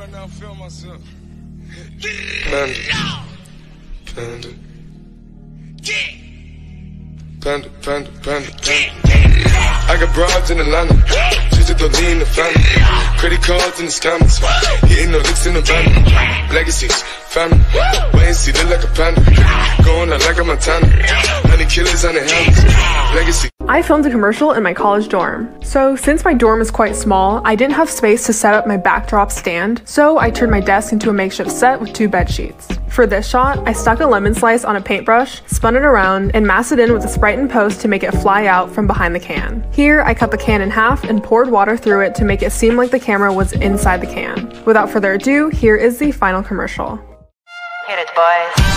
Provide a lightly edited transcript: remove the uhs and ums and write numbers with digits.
right now, feel myself. Panda. Panda, panda, panda, panda. I got broads in Atlanta, just to lean in the family. Credit cards in the scammers, hitting no licks in the van. Legacies, family, wait and see, look like a panda. Going out like a Montana, 90 killers on the helmets. Legacy. I filmed a commercial in my college dorm. So since my dorm is quite small, I didn't have space to set up my backdrop stand, so I turned my desk into a makeshift set with 2 bed sheets. For this shot, I stuck a lemon slice on a paintbrush, spun it around, and masked it in with a Sprite and Post to make it fly out from behind the can. Here, I cut the can in half and poured water through it to make it seem like the camera was inside the can. Without further ado, here is the final commercial. Hit it, boys.